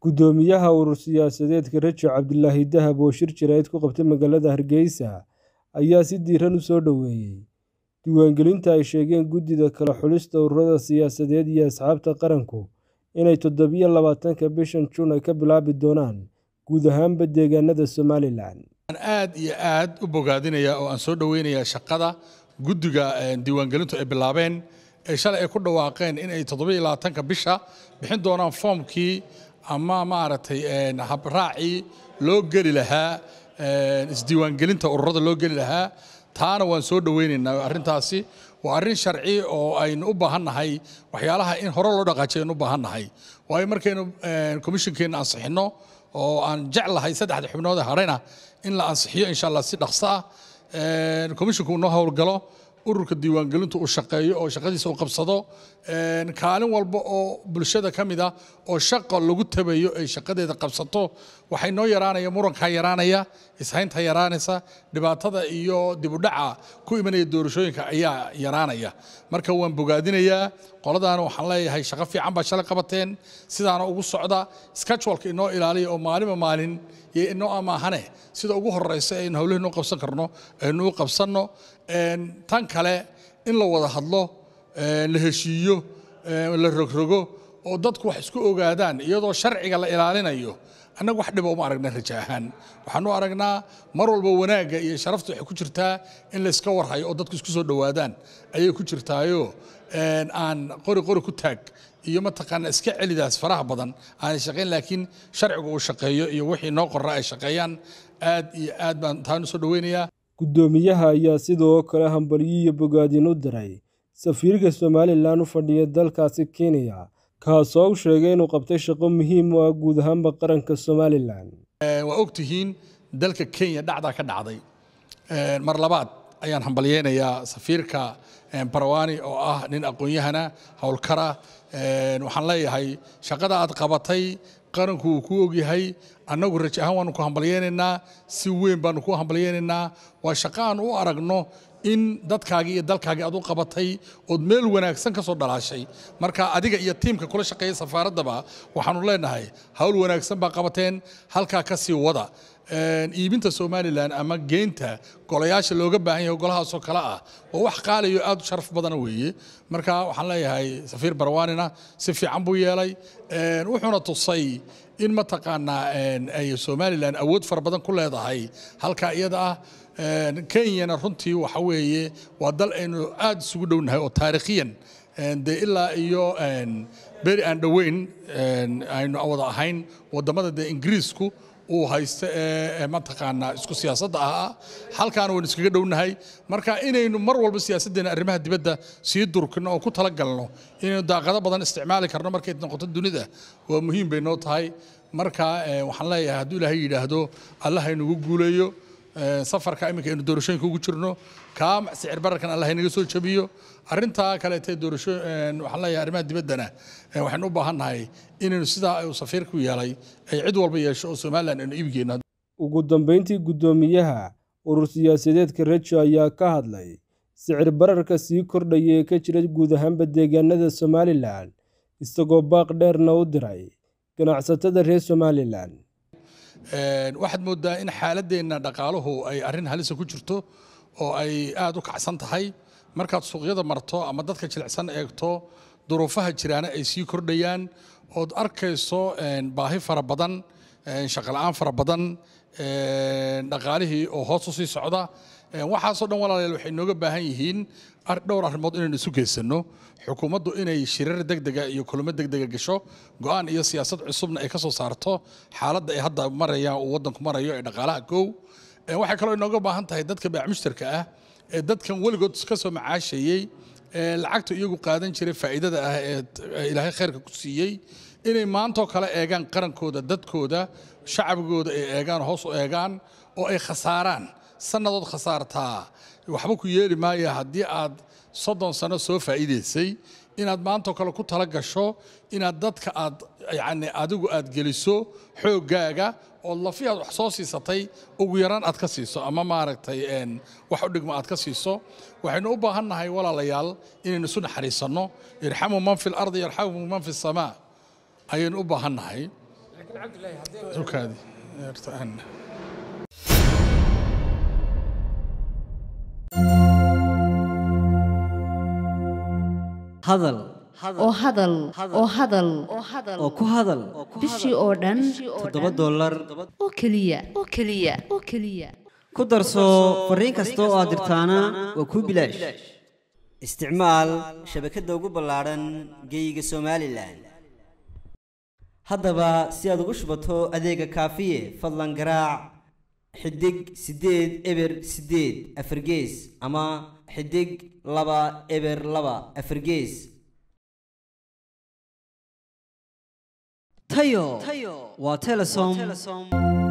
Guddoomiyaha urur siyaasadeedka Rajo Cabdilaahi Dahab oo shir jaraa'id ku qabtay magaalada Hargeysa ayaa si diiran u soo dhoweeyay diiwaangelinta ay sheegeen guddida kala xulista ururada siyaasadeed iyo asxaabta qaranku inay 27 bishan Juun ay ka bilaabi doonaan guud ahaanba deegaanada Somaliland. aad iyo aad u bogaadinaya oo aan soo dhaweynayaa shaqada guddiga diiwaangelintu ay bilaabeen ee shalay ay ku dhawaaqeen in ay 27 bisha bixin doonaan foomkii ama maaragtay habraaci loo geli lahaa isdiiwaangelinta ururada loo geli lahaa taana waan soo dhaweynaynaa arrintaasi waa arrin sharci oo aynu u baahannahay waxyaalaha in hore loo dhaqaajiyo aynu u baahannahay waayo markaynu komishinkeena ansixino oo aan jeclahay saddexda xubnood ee harayna in la ansixiyo insha Allah si dhaqso ah komishinku noo howlgalo ururka diiwaangelintu uu shaqeeyo oo shaqadiisa uu qabsado kaalin walba oo bulshada ka mid ah oo shaqo lagu tabayo ay shaqadeeda qabsato waxay noo yaraanaya muranka yaraanaya ishaynta yaraanaysa dhibaatada iyo dib u dhaca ku imanaya doorashooyinka ayaa yaraanaya marka waan bogaadinayaa qoladaana waxaan leeyahay shaqo fiican baa shalay qabateen sidaana ugu socda schedule-ka inoo ilaaliya oo maalin iyo inoo amaahane sida ugu horeysa ee hawlaheenu qabsan karno aynu u qabsanno tan kale in la wada hadlo la heshiiyo la rogrogo oo dadku wax isku ogaadaan iyadoo sharciga la ilaalinayo annagu wax dhib uma aragna rajo ahaan waxaanu aragnaa mar walba wanaagga iyo sharaftu waxay ku jirtaa in la iska warhayo oo dadku isku soo dhawaadaan ayay ku jirtaayo aan qori ku taag iyo mataqaana iska celidaas faraha badan aan shaqeyn laakiin sharcigu uu shaqeeyo iyo wixii noo qorra ay shaqeeyaan aad iyo aad baan taan soo dhaweynayaa. Guddoomiyaha ayaa sidoo kale hambalyo iyo bogaadin u diray safiirka Somaliland u fadhiya dalkaasi Kenya kaasoo sheegay inuu qabtay shaqo muhiim u ah guud ahaanba qaranka Somaliland. Waa ogtihiin dalka Kenya dhacda ka dhacday mar labaad ayaan hambalyeenayaa safiirka Barawani oo ah nin aqoon-yahana howlkara waxaan leeyahay shaqada aad qabatay qaranku uu ku ogyahay annagu rajo ahaan waanu ku hambalyeenaynaa si weyn baanu ku hambalyeenaynaa waa shaqo aan u aragno in dadkaagii iyo dalkaagii aad u qabatay ood meel wanaagsan ka soo dhalaashay marka adiga iyo tiimka kula shaqeeya safaaraddaba waxaanu leenahay hawl wanaagsan baa qabateen halkaa ka sii wada iibinta Somaliland ama geynta golayaasha looga baahan yahay golahaasoo kale ah waa wax qaaliyo aad u sharaf badan weeye marka waxaan leeyahay safiir Barawanina si fiican buu yeelay wuxuuna tusay in mataqaanaa ay Somaliland awood fara badan ku leedahay halka iyada ah Kenyana runtii waxa weeye waa dal aynu aad isugu dhownahay oo taariikhiyan ilaa iyo beri aan dhaweyn aynu wada ahayn wadamada Ingiriisku uu haysto mataqaana isku siyaasadda ah halkaan waan iskaga dhownahay marka inaynu mar walba siyaasaddeena arrimaha dibadda sii durkino oo ku tala galno inaynu daaqado badan isticmaali karno markay noqoto dunida waa muhiim bay noo tahay marka waxaan leeyahay hadduu Ilaahay yidhaahdo Allah haynagu guuleeyo safarka iminka aynu doorashooyinka ugu jirno kaa sicir bararkan Allah haynaga soo jabiyo arrintaa kale ee doorasho waxaan leeyahay arrimaha dibaddana waxaan u baahannahay inaynu sidaa ay safiirku yeelay ay cid walba yeesho oo Somaliland aynu iibgeeno. Ugu dambeyntii guddoomiyaha urur siyaasadeedka Rajo ayaa ka hadlay sicir bararka sii kordhaya ee ka jira guud ahaanba deegaanada Somaliland isagoo baaq dheerna u diray ganacsatada reer Somaliland. waxaad moodaa in xaaladdeena dhaqaaluhu ay arrin halis ku jirto oo ay aad u kacsan tahay markaad suuqyada marto ama dadka jilicsan eegto duruufaha jiraana ay sii kordhayaan ood arkayso baahi fara badan shaqo la'aan fara badan dhaqaalihii oo hoos u sii socda waxaasoo dhan walaalayaal waxay nooga baahan yihiin dhowr arrimood inaynu isu geysano xukuumaddu inay shirar degdega iyo kulamo degdega gasho go'aan iyo siyaasad cusubna ay ka soo saarto xaaladda ay hadda marayaan uu waddanku marayo ee dhaqaalaha kow waxay kaloo inooga baahan tahay dadka baac mushtarka ah ee dadkan weligood ka soo macaashayey lacagta iyagu qaadan jiray faa'iidada ah ee Ilaahay khayrka ku siiyey inay maantoo kale eegaan qarankooda dadkooda shacabigooda ay eegaan hoos u eegaan oo ay khasaaraan sannadood khasaartaa waxba ku yeeli maayo haddii aad 30 sano soo faa'iideysay inaad maanta kale ku tala gasho inaad dadka aad yani adigu aad geliso xoogaaga oo lafiyaad wax soo siisatay ugu yaraan aad ka siiso ama maaragtay wax u dhigma aad ka siiso waxaynu u baahannahay walaalayaal inaynu isu naxariisanno irxamu man fil ardi yarxamu man fis samaa ayaynu u baahannahay سكادي hadal oo hadal oo hadal oo ku hadal bishii oo dhan $7 oo kaliya ku darso fariin kasta oo aad dirtaana waa ku bilaash isticmaal shabakadda ugu ballaaran geyga Soomaaliland haddaba si aad ugu shubato adeega kaafiye fadlan garaac xidig 8 eber 8 afargees ama xidig 2 eber 2 afargees tayo waa Telesom